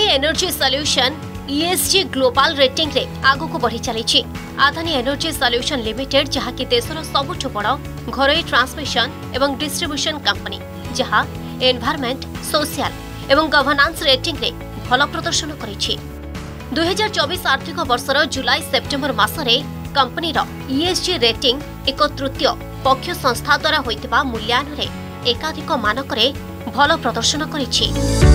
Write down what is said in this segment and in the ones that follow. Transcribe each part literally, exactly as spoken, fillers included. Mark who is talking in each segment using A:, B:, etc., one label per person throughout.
A: Adani energy solution ESG global rating रे आगु को बढ़ी चली। अदानी एनर्जी सॉल्यूशन लिमिटेड जहाँकि देशर सबुठ बड़ घरोई ट्रांसमिशन एवं डिस्ट्रीब्यूशन कंपनी जहाँ एनवायरनमेंट सोशल एवं गवर्नेंस रेटिंग रे भल प्रदर्शन करिछि। दुई हजार चौबीस आर्थिक वर्षर जुलाई सेप्टेम्बर मासरे कंपनीर ईएसजी रेटिंग एक तृतीय पक्ष संस्था द्वारा होइतिबा मूल्यांकन रे एकाधिक मानकरे भल प्रदर्शन करिछि।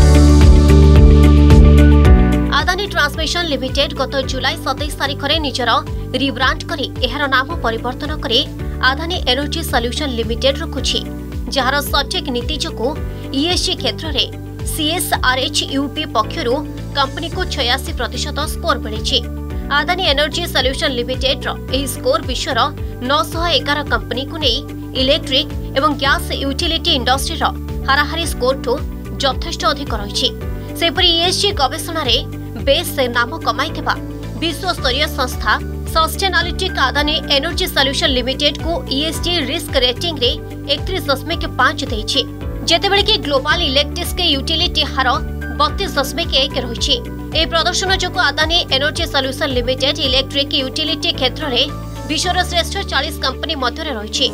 A: अदानी ट्रांसमिशन लिमिटेड गत जुलाई सतैश तारिख में निजर रिब्रांड करी एहार नाम परिवर्तन करी अदानी एनर्जी सॉल्यूशन लिमिटेड रखुछि, जार सठिक नीति जोगु ईएसजी क्षेत्र में सीएसआरएचयूपी पक्षरु कंपनी को छियासी प्रतिशत स्कोर मिली। अदानी एनर्जी सॉल्यूशन लिमिटेड रो स्कोर विश्वर नौ सौ एगार कंपनी को नहीं इलेक्ट्रिक एवं गैस यूटिलिटी इंडस्ट्री रो हाराहारी स्कोर ठू यथेष्ट अधिक रही। सेपरी ईएसजी गवेषणा रे बेस नाम कमाइथिबा विश्वस्तरीय संस्था Sustainalytics Adani energy solution limited को ईएसजी रिस्क रेटिंग रे इकतीस दशमिक पांच देछि, जेतेबेले कि ग्लोबल इलेक्ट्रिक यूटिलिटी हार बत्तीस दशमिक एक रही। ए प्रदर्शन जोगु Adani energy solution limited electric utility क्षेत्र में विश्वर श्रेष्ठ चालीस कंपनी मध्य रही।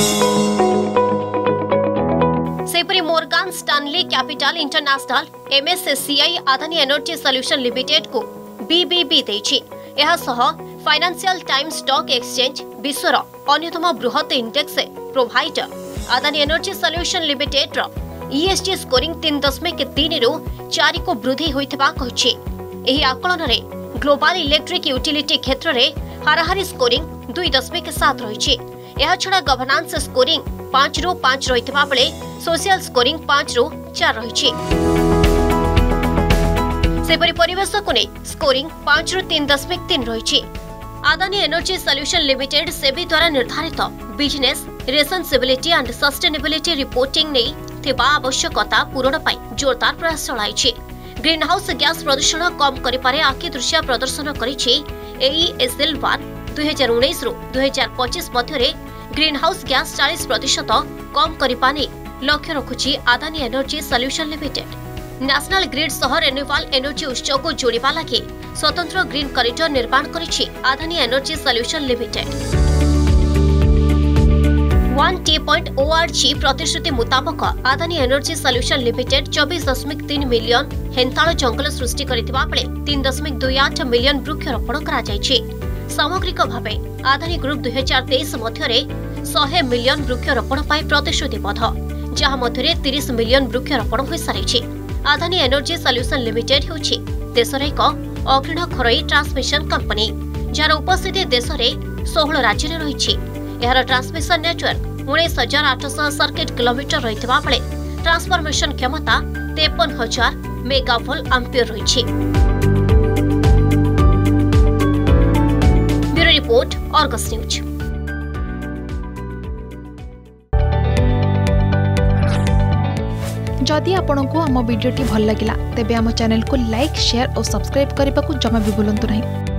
A: सेपरी Morgan Stanley capital international MSCI Adani energy solution limited को बीबीबी देछि। एहा सह फाइनेंशियल टाइम्स स्टॉक एक्सचेंज विश्वर अन्यतम बृहत index provider Adani energy solution limited रो ईएसजी स्कोरिंग तीन दशमिक तीन रु चार को वृद्धि होइथिबा कहिछि। एही आकलन रे ग्लोबल इलेक्ट्रिक यूटिलिटी क्षेत्र रे हाराहारी स्कोरिंग दुई दशमिक सात रही। एहा छड़ा गवर्नेंस स्कोरिंग पांच रु पांच रहिथिबा बेले सोशल स्कोरिंग पांच रु चार रही। सेपरि परिवेश को नहीं स्कोरिंग पांच रु तीन दशमिक तीन रही। Adani energy solution limited SEBI द्वारा निर्धारित business responsibility and sustainability reporting नहीं थिबा आवश्यकता पूरण पाई जोरदार प्रयास चलाइछि। ग्रीन हाउस गैस प्रदूषण कम करिपारे आखि दृश्य प्रदर्शन करिछि। एईएसएल वन दुई हजार उन्नीस रु दुई हजार पच्चीस मध्य ग्रीन हाउस गैस चालीस प्रतिशत कम करिपा नै लक्ष्य रखुछि Adani energy solution limited. National grid सह रिन्यूएबल एनर्जी उत्स को जोड़िबा लागि स्वतंत्र ग्रीन कॉरिडोर निर्माण करिछि Adani energy solution limited. One T point ORG प्रतिश्रुति मुताबक अदानी एनर्जी सॉल्यूशन लिमिटेड चौबीस दशमिक तीन मिलियन हेन्ताल जंगल सृष्टि करिथिबा बेले तीन दशमिक दुई आठ मिलियन वृक्षरोपण करा जायछि। सामग्रिक भावे अदानी ग्रुप दुई हजार तेईस मध्य सौ मिलियन वृक्षरोपण पाई प्रतिश्रुतिबद्ध, जहाँ मध्य तीस मिलियन वृक्षरोपण हो सारी। अदानी एनर्जी सॉल्यूशन लिमिटेड होछि देशर एक अग्रणी घरोई ट्रांसमिशन कंपनी, जार उपस्थिति देश में सोलह राज्य में रही। यार ट्रांसमिशन नेटवर्क उन्नीस हजार आठश सर्किट किलोमीटर रही बेले ट्रांसफॉर्मेशन क्षमता तेपन हजार मेगावोल्ट एम्पियर रही। Bureau report Argus news.
B: जदि आपंक आम भिडी भल लगा तेब आम चैनल को लाइक शेयर और सब्सक्राइब करने को जमा भी भूलु नहीं।